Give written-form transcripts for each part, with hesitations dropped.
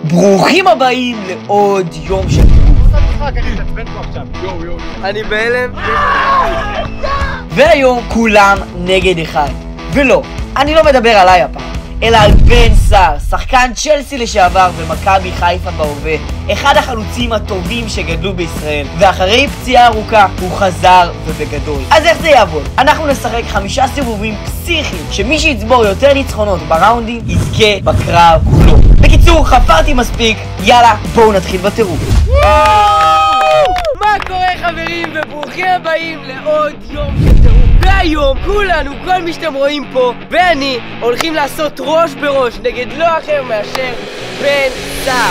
ברוכים הבאים לעוד יום של אני בהלם והיום כולם נגד אחד. ולא, אני לא מדבר עליי הפעם, אלא על בן סער, שחקן צ'לסי לשעבר ומכבי חיפה בהווה, אחד החלוצים הטובים שגדלו בישראל, ואחרי פציעה ארוכה הוא חזר ובגדול. אז איך זה יעבוד? אנחנו נשחק 5 סיבובים פסיכיים, שמי שיצבור יותר ניצחונות בראונדים יזכה בקרב כולו. בקיצור, חפרתי מספיק, יאללה בואו נתחיל בטירוף. מה קורה חברים, וברוכים הבאים לעוד יום של טירוף. והיום כולנו, כל מי שאתם רואים פה ואני, הולכים לעשות ראש בראש נגד לא אחר מאשר בן סער.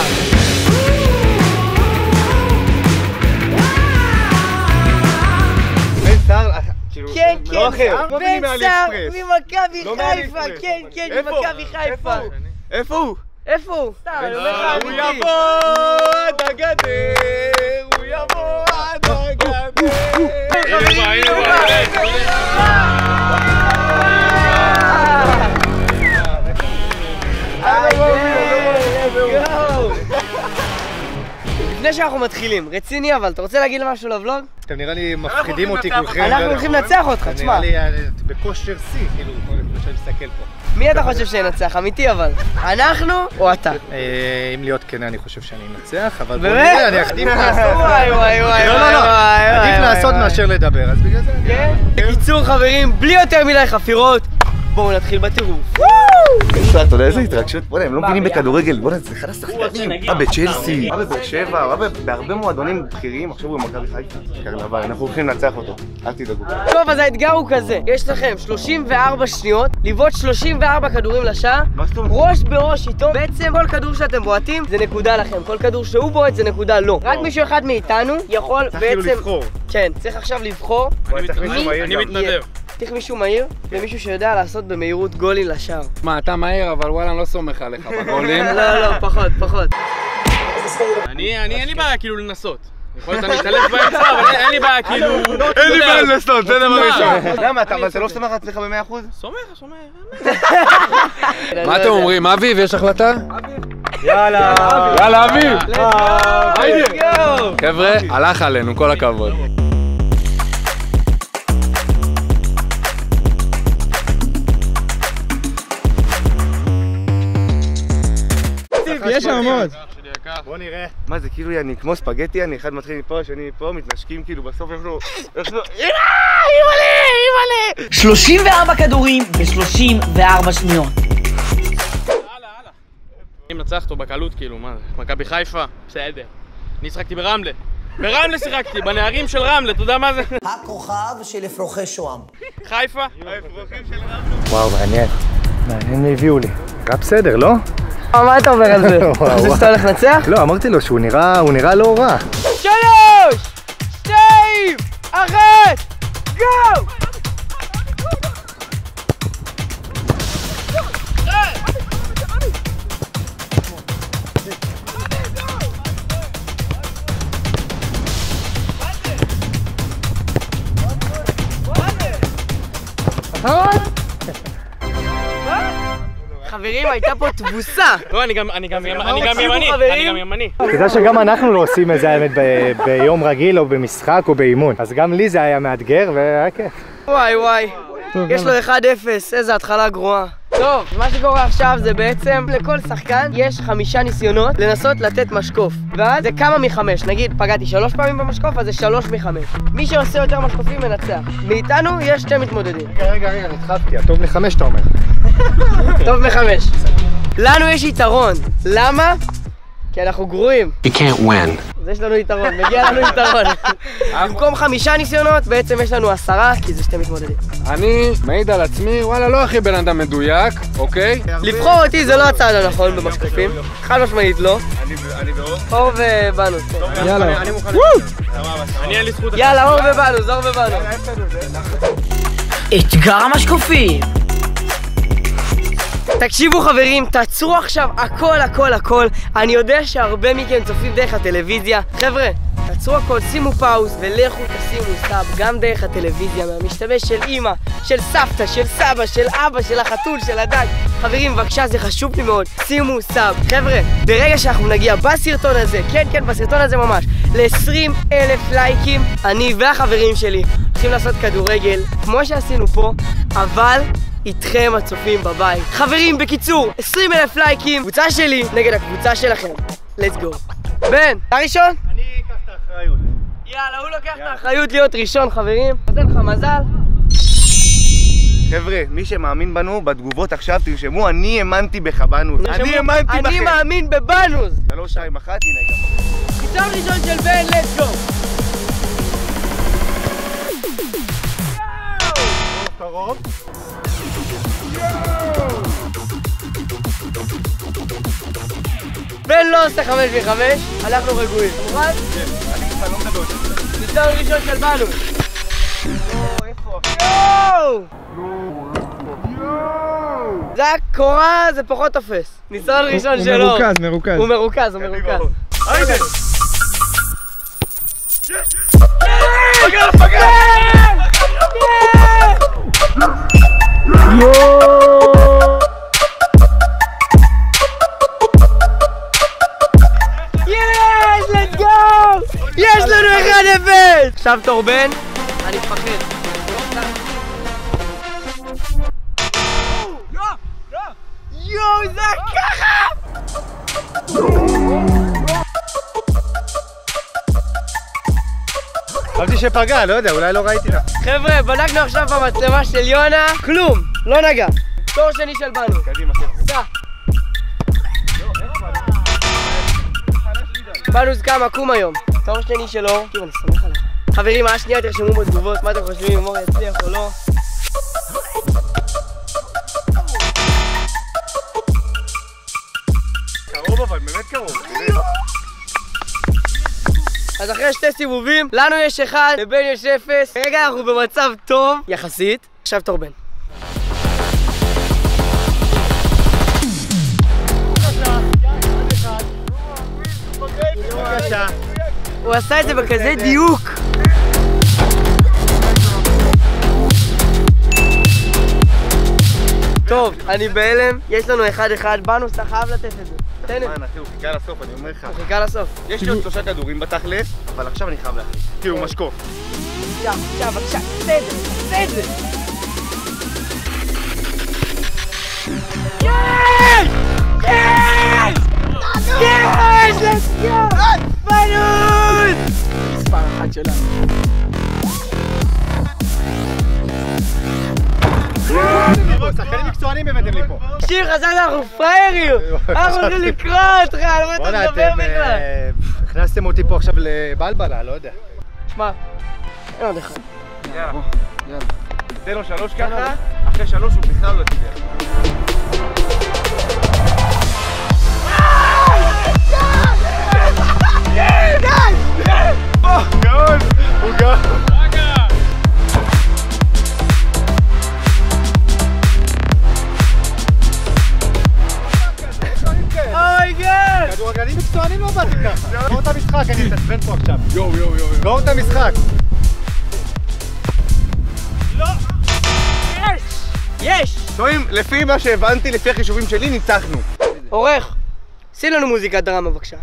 בן סער? כן, כן, לא אחר. בן סער ממכבי חיפה, כן, כן, ממכבי חיפה. איפה הוא? איפה הוא? סתם, אני אומר לך הוא אמיתי. יבוא עד הגדר, הוא יבוא עד הגדר. לפני שאנחנו מתחילים, רציני אבל, אתה רוצה להגיד משהו לבלוג? אתם נראה לי מפחידים אותי כולכם. אנחנו הולכים לנצח אותך, תשמע. נראה לי בכושר שיא, כאילו, כמו שאני מסתכל פה. מי אתה חושב שננצח? אמיתי אבל. אנחנו או אתה? אם להיות כן, אני חושב שאני אנצח, אבל בוא באמת? נראה, אני עדיף לעשות. וואי וואי וואי. לא, עדיף לעשות מאשר לדבר, אז בגלל זה אני... כן? בקיצור חברים, בלי יותר מדי חפירות, בואו נתחיל בטירוף. אתה יודע איזה התרגשות? בוא'נה, הם לא מבינים בכדורגל, בוא'נה, זה אחד השחקנים. בצ'לסי, בבאר שבע, בהרבה מועדונים בכירים, עכשיו הוא במכבי חיפה. קרנבל, אנחנו הולכים לנצח אותו, אל תדאגו. טוב, אז האתגר הוא כזה, יש לכם 34 שניות, לבעוט 34 כדורים לשעה, ראש בראש איתו. בעצם כל כדור שאתם בועטים זה נקודה לכם, כל כדור שהוא בועט זה נקודה לא. רק מישהו אחד מאיתנו יכול בעצם... צריך לבחור. כן, צריך עכשיו לבחור. אני מתנדב. צריך מישהו מהיר ומישהו שיודע לעשות במהירות גולים לשער. מה, אתה מהיר, אבל וואלה, אני לא סומך עליך בגולים. לא, פחות. אין לי בעיה כאילו לנסות. יכול להיות אני אתעלף באמצע, אבל אין לי בעיה כאילו... אין לי בעיה לנסות, זה דבר ראשון. למה, אבל אתה לא סומך לעצמך ב100%? סומך. מה אתם אומרים, אביב, יש החלטה? יאללה, אביב! חבר'ה, הלך עלינו, כל הכבוד. יש עמוד. בוא נראה. מה זה כאילו אני כמו ספגטי, אני אחד מתחיל מפה, שני מפה, מתנשקים כאילו בסוף איכשהו... אימא'לה! 34 כדורים ב-34 שניות. אני מנצח אותו בקלות כאילו, מה זה? מכבי חיפה? בסדר. אני שחקתי ברמלה. ברמלה שיחקתי, בנערים של רמלה, אתה יודע מה זה? הכוכב של אפרוחי שוהם. חיפה? וואו, מעניין מי הביאו לי. היה בסדר, לא? מה אתה אומר על זה? אתה חושב שאתה הולך לנצח? לא, אמרתי לו שהוא נראה לא רע. 3, 2, 1, גו! חברים, הייתה פה תבוסה. לא, אני גם ימני. תדע שגם אנחנו לא עושים את זה האמת ביום רגיל או במשחק או באימון. אז גם לי זה היה מאתגר והיה כיף. וואי, יש לו 1-0, איזה התחלה גרועה. טוב, מה שקורה עכשיו זה בעצם לכל שחקן יש 5 ניסיונות לנסות לתת משקוף. ואז זה כמה מ5, נגיד פגעתי 3 פעמים במשקוף, אז זה 3 מ5. מי שעושה יותר משקופים מנצח. מאיתנו יש 2 מתמודדים. רגע, נדחפתי, הטוב מ5 אתה אומר. טוב מ5. לנו יש יתרון, למה? כי אנחנו גרועים. You can't win. אז יש לנו יתרון, מגיע לנו יתרון. במקום 5 ניסיונות, בעצם יש לנו 10, כי זה 2 מתמודדים. אני מעיד על עצמי, וואלה, לא הכי בן אדם מדויק, אוקיי? לבחור אותי זה לא הצעד הנכון במשקופים. חד משמעית לא. אור ובאנוס. יאללה. אני אין לי זכות... יאללה, אור ובאנוס. אתגר המשקופים. תקשיבו חברים, תעצרו עכשיו הכל. אני יודע שהרבה מכם צופים דרך הטלוויזיה. חבר'ה, תעצרו הכל, שימו פאוז ולכו תשימו סאב גם דרך הטלוויזיה, מהמשתמש של אמא, של סבתא, של סבא, של אבא, של החתול, של הדג. חברים, בבקשה, זה חשוב לי מאוד, שימו סאב. חבר'ה, ברגע שאנחנו נגיע בסרטון הזה, כן, בסרטון הזה ממש, ל-20,000 לייקים, אני והחברים שלי הולכים לעשות כדורגל, כמו שעשינו פה, אבל איתכם הצופים בבית. חברים, בקיצור, 20,000 לייקים, קבוצה שלי נגד הקבוצה שלכם. let's go. בן, אתה ראשון? אני אקח את האחריות. יאללה, הוא לוקח את האחריות להיות ראשון, חברים. נותן לך מזל. חבר'ה, מי שמאמין בנו, בתגובות עכשיו תרשמו, אני האמנתי בך בנוס. אני האמנתי בכם. אני מאמין בבנוס. 3, 2, 1, הנה גם. ניצחון ראשון של בן, let's go. קרוב. בן לא עושה 5v5, אנחנו רגועים. מוכן? כן, אני לא מדבר. ניצחון ראשון של בנוס. איפה? זה הקורה, זה פחות תופס. ניצחון ראשון שלו. הוא מרוכז. הוא מרוכז. היידה! פגע! יש! let's go! יש לנו 1-0! עכשיו תור בן, אני מפחד. יואו, זה ככה! חשבתי שפגע, לא יודע, אולי לא ראיתי לה. חבר'ה, בדקנו עכשיו במצלמה של יונה, כלום, לא נגע. תור שני של בנו. קדימה, סע. בנוס קם עקום היום. תור שני שלו. תראו, אני שמח עליך. חברים, מה השנייה תרשמו בתגובות, מה אתם חושבים, אם מור יצליח או לא. קרוב אבל, באמת קרוב. אז אחרי 2 סיבובים, לנו יש 1, לבן יש 0. רגע, אנחנו במצב טוב יחסית. עכשיו תור בן. בבקשה. הוא עשה את זה בכזה דיוק. טוב, אני בהלם, יש לנו 1-1, בנוס, אתה חייב לתת את זה. תן את זה. אחי, הוא חיכה לסוף, אני אומר לך. הוא חיכה לסוף. יש לי עוד 3 כדורים בתכלס, אבל עכשיו אני חייב להחליט. כי הוא משקוף. בבקשה, תן את זה, תן את זה. יש! יש! יש! let's go! בנוס! מספר 1 שלנו. שחקנים מקצוענים הבאתם לי פה. שיר חזק, אנחנו פריירים! אנחנו הולכים לקרות, על מה אתה מדבר בכלל? הכנסתם אותי פה עכשיו לבלבלה, לא יודע. שמע, אין עוד אחד. יאללה. תן לו 3 ככה, אחרי 3 הוא בכלל לא תיגר. גאון! הוא גאון! אומייגאד! כדורגלנים מקצוענים לא באתי ככה. גאו את המשחק, אני אתעצבן פה עכשיו. גאו את המשחק. לא! יש! יש! טועים, לפי מה שהבנתי, לפי החישובים שלי, ניצחנו. עורך, שים לנו מוזיקת דרמה בבקשה.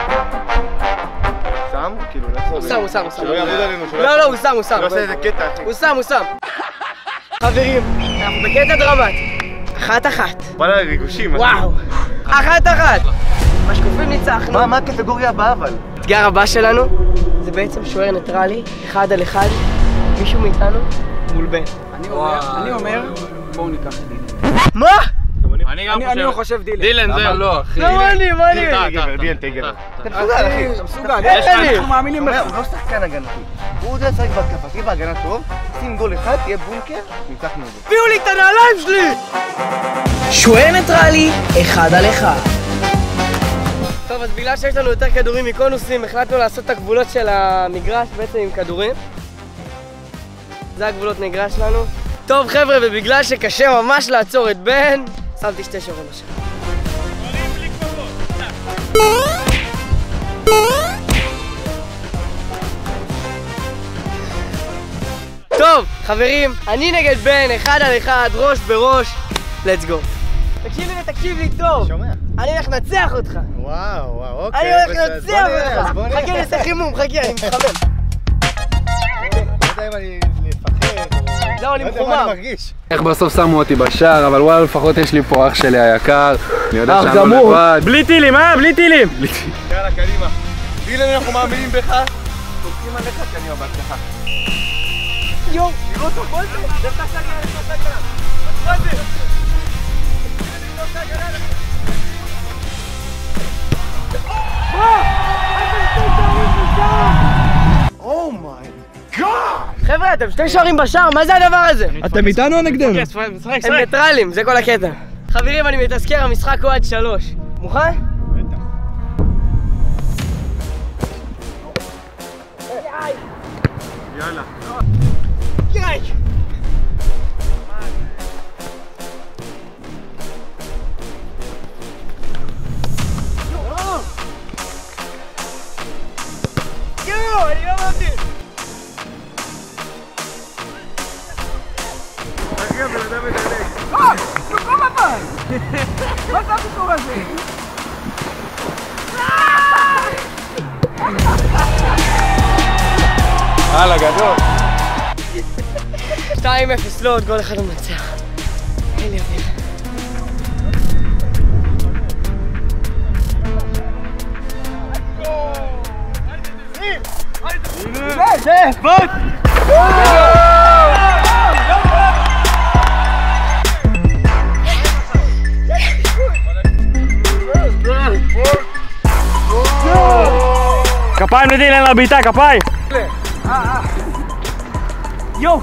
שם? כאילו, לא הוא שם. שלא יעמוד עלינו, לא, הוא שם. לא עושה איזה קטע, אחי. הוא שם. חברים, אנחנו בקטע דרמטי. 1-1. וואלה, ריגושים. וואו. 1-1. בשקופים ניצחנו. מה הקטגוריה הבאה אבל? האתגר הבא שלנו זה בעצם שוער ניטרלי, 1-1. מישהו מאיתנו מול בן. אני אומר, בואו ניקח את דילן. מה? אני לא חושב דילן. דילן, זהו. לא, אחי. מה אני? דילן, תיגר. אתה מסוגל, אנחנו מאמינים לך. הוא לא שחקן הגנתי. הוא יודע לשחק בהתקפתי בהגנה טוב, שים גול אחד, תהיה בונקר, ניצחנו את זה. הביאו לי את הנעליים שלי! שוער ניטרלי, 1-1. טוב, אז בגלל שיש לנו יותר כדורים מקונוסים, החלטנו לעשות את הגבולות של המגרש בעצם עם כדורים. זה הגבולות מגרש שלנו. טוב חבר'ה, ובגלל שקשה ממש לעצור את בן, שמתי 2 שוערים בשם. חברים, אני נגד בן, 1 על 1, ראש בראש. let's go. תקשיב לי ותקשיב לי טוב. שומע. אני הולך לנצח אותך. וואו, אוקיי. אני הולך לנצח אותך. חכה נעשה חימום, חכה, אני מתחמם. לא יודע אם אני מפחד. לא, אני לא יודע מה מחומם. אני מרגיש. איך בסוף שמו אותי בשער, אבל וואלה, לפחות יש לי פה אח שלי היקר. אני יודע שאני לא לבד. בלי טילים, בלי טילים! יאללה, קדימה. בגלל אנחנו מאמינים בך. תוקעים עליך, קדימה, בהצלחה. יואו, תראו אותו, כל זה. זה פתח להגנה, זה פתח להגנה. מה זה? חבר'ה, אתם 2 שערים בשער, מה זה הדבר הזה? אתם איתנו או נגדנו? הם ניטרלים, זה כל הקטע. חברים, אני מתזכר, המשחק הוא עד 3. מוכן? יאללה. יאי! יואו, אני לא מאמין! תגיע, בן אדם מדלג. תקום אבל! מה זה הסיפור הזה? הלאה, גדול. 2-0, לא עוד גול אחד למנצח. אין לי אוויר. כפיים לדילן לביתה, כפיים! יואו!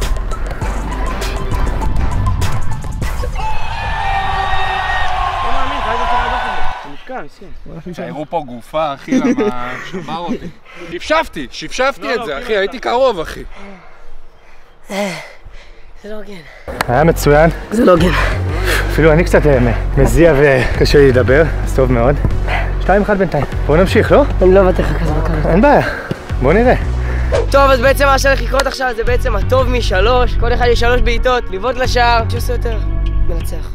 תראו פה גופה, אחי, למה שבר אותי. שפשפתי את זה, אחי, הייתי קרוב, אחי. זה לא הוגן. היה מצוין. זה לא הוגן. אפילו אני קצת מזיע וקשה לי לדבר, אז טוב מאוד. 2-1 בינתיים. בואו נמשיך, לא? אני לא אבטח כזה בקרוב. אין בעיה. בואו נראה. טוב, אז בעצם מה שהולך לקרות עכשיו זה בעצם הטוב מ3. כל אחד יש 3 בעיטות, לבעוט לשער, שעושה יותר, מנצח.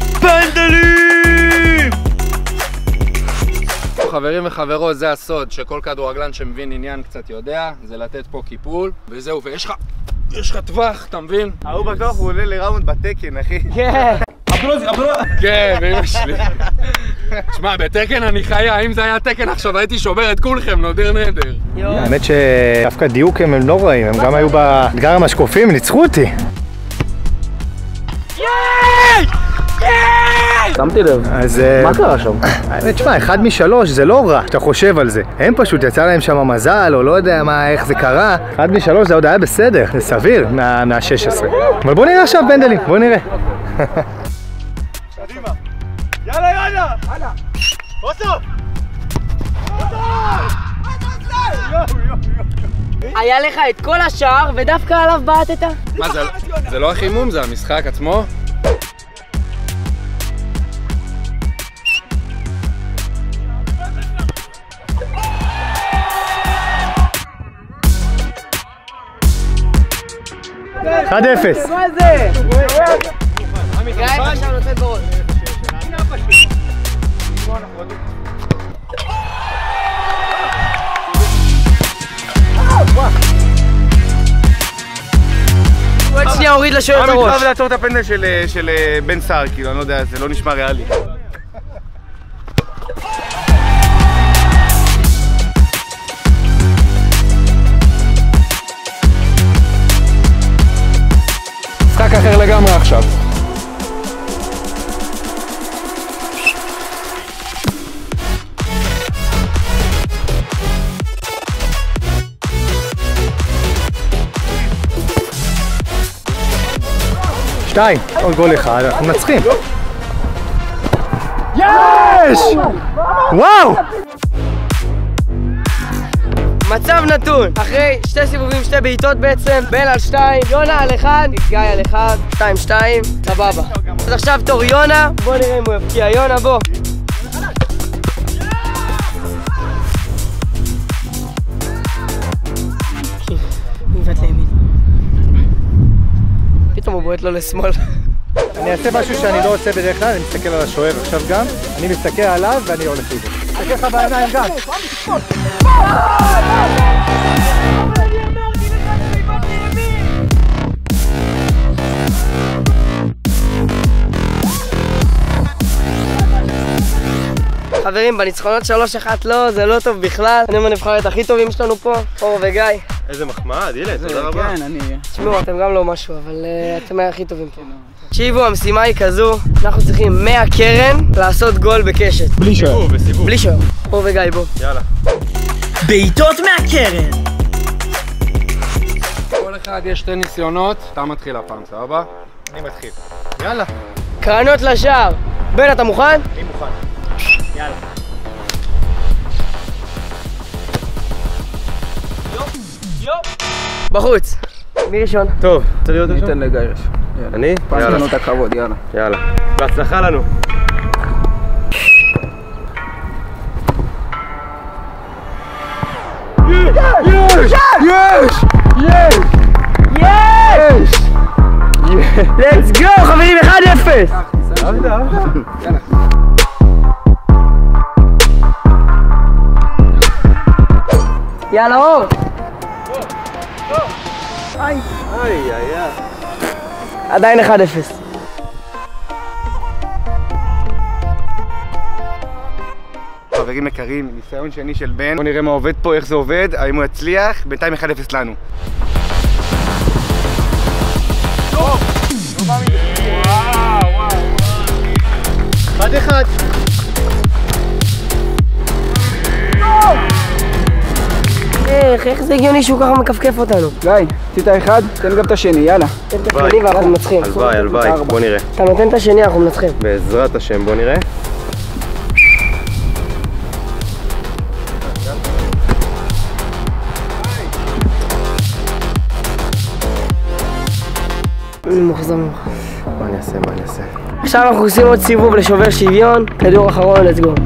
פנדלים! חברים וחברות, זה הסוד שכל כדורגלן שמבין עניין קצת יודע, זה לתת פה קיפול, וזהו, ויש לך טווח, אתה מבין? ההוא בטוח הוא עולה לראונד בתקן, אחי. כן. כן, ואמא שלי. תשמע, בתקן אני חיה, אם זה היה תקן עכשיו הייתי שובר את כולכם, נודר נדר. האמת שדווקא דיוק הם לא רעים, הם גם היו באתגר המשקופים, ניצחו אותי. שמתי לב. אז... מה קרה שם? האמת, שמע, 1 מ3 זה לא רע, שאתה חושב על זה. הם פשוט יצא להם שם מזל, או לא יודע איך זה קרה. 1 מ3 זה עוד היה בסדר, זה סביר מה-16. אבל בוא נראה עכשיו בנדלים, בוא נראה. קדימה. יאללה, יאללה! יאללה! אוסו! היה לך את כל השער ודווקא עליו בעטת? מה זה לא החימום, זה המשחק עצמו? אחד 0. מה זה? גיא מה שם נותן בראש. עוד שנייה הוריד לשוער את הראש. אני מתחייב לעצור את הפנדל של בן סער, כאילו, אני לא יודע, זה לא נשמע ריאלי. משחק אחר לגמרי עכשיו. שתיים, עוד גול אחד, אנחנו מנצחים. יש! וואו! מצב נתון, אחרי 2 סיבובים, 2 בעיטות בעצם, בן על 2, יונה על 1, גיא על 1, 2-2, סבבה. אז עכשיו תור יונה, בוא נראה אם הוא יפקיע. יונה, בוא. מבט לימין. בועט לו לשמאל. אני אעשה משהו שאני לא עושה בדרך כלל, אני מסתכל על השוער עכשיו גם, אני מסתכל עליו ואני הולך איתו. מסתכל לך בעיניים גם. חברים, בניצחונות 3-1 לא, זה לא טוב בכלל. אני מהנבחרת הכי טובים שלנו פה, אור וגיא. איזה מחמאה, דילה, תודה רבה. תשמעו, אתם גם לא משהו, אבל אתם הכי טובים פה. תקשיבו, המשימה היא כזו, אנחנו צריכים מהקרן לעשות גול בקשת. בלי שוער. בלי שוער. אור וגיא, בוא. יאללה. בעיטות מהקרן. כל אחד יש 2 ניסיונות, אתה מתחיל הפעם, סבבה? אני מתחיל. יאללה. קרנות לשער. בן, אתה מוכן? אני מוכן. יאללה. בחוץ. מי ראשון? טוב, רוצה להיות ראשון? ניתן לגיא ראשון. אני? פעם יאללה. לנו את הכבוד, יאללה. יאללה. בהצלחה לנו. let's go, חברים, 1-0! יאללה, אור! עדיין 1-0. חברים יקרים, ניסיון שני של בן. בוא נראה מה עובד פה, איך זה עובד, האם הוא יצליח. בינתיים 1-0 לנו. אחד. איך זה הגיוני שהוא ככה מקפקף אותנו? גיא, עשית אחד, תן גם את השני, יאללה. תן את השני ואנחנו מנצחים. הלוואי, בוא נראה. אתה נותן את השני, אנחנו מנצחים. בעזרת השם, בוא נראה. אני מוחזר ממך. מה אני אעשה? עכשיו אנחנו עושים עוד סיבוב לשובר שוויון, כדור אחרון, let's go.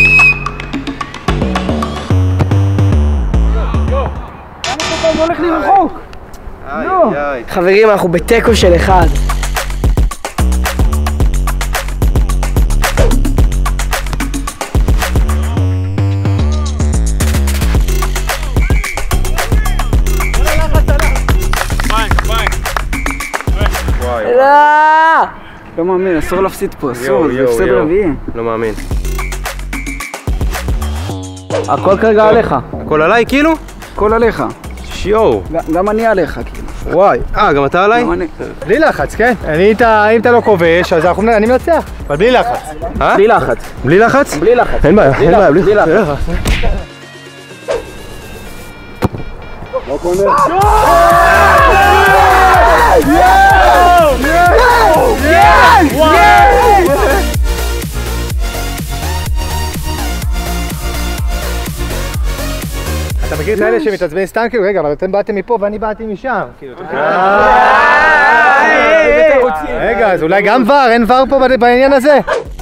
הולך לי רחוק. חברים, אנחנו בתיקו של 1. לא מאמין, אסור להפסיד פה, אסור, זה הפסד רביעי. לא מאמין. הכל כרגע עליך. הכל עליי כאילו? הכל עליך. שיו. גם אני עליך כאילו. וואי, גם אתה עליי? גם אני. בלי לחץ, כן? אם אתה לא כובש, אז אני מנצח. אבל בלי לחץ. בלי לחץ. בלי לחץ? בלי לחץ. אין בעיה, בלי לחץ. אתה מכיר את האלה שמתעצבנים סתם כאילו, רגע, אבל אתם באתם מפה ואני באתי משם. רגע, אז אולי גם ור, אין ור פה בעניין הזה?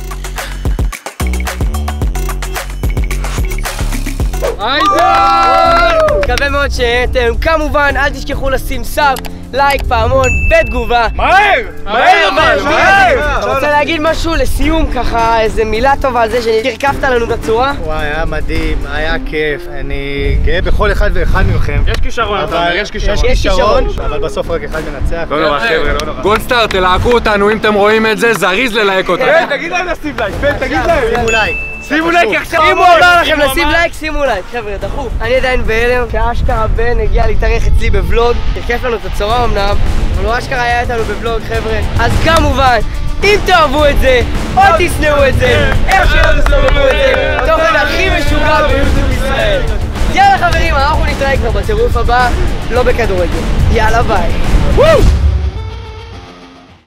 מקווה מאוד שהייתם, כמובן אל תשכחו לשים סאב, לייק, פעמון ותגובה. מהר אבל, מהר! אתה רוצה להגיד משהו לסיום ככה, איזה מילה טובה על זה שהרכבת לנו בצורה? וואי, היה מדהים, היה כיף, אני גאה בכל אחד ואחד מכם. יש כישרון, יש כישרון, אבל בסוף רק אחד מנצח. לא נורא חבר'ה, לא נורא. גולדסטאר, תלהקו אותנו אם אתם רואים את זה, זריז ללהק אותנו. תגיד להם לשים לייק, תגיד להם. שימו לייק. שימו לייק עכשיו. אם הוא אמר לכם לשים לייק, שימו לייק, חבר'ה, דחוף. אני עדיין בהלם, שאשכרה בן הגיע להתארח אצלי בוולוג. הרכף לנו את הצורה אמנם, אבל הוא אשכרה היה איתנו בוולוג, חבר'ה. אז כמובן, אם תאהבו את זה, או תשנאו את זה, איך שלא תסתובבו את זה, תוכן הכי משוגע ביוטיוב ישראל. יאללה חברים, אנחנו נתראה כבר בטירוף הבא, לא בכדורגל. יאללה ביי.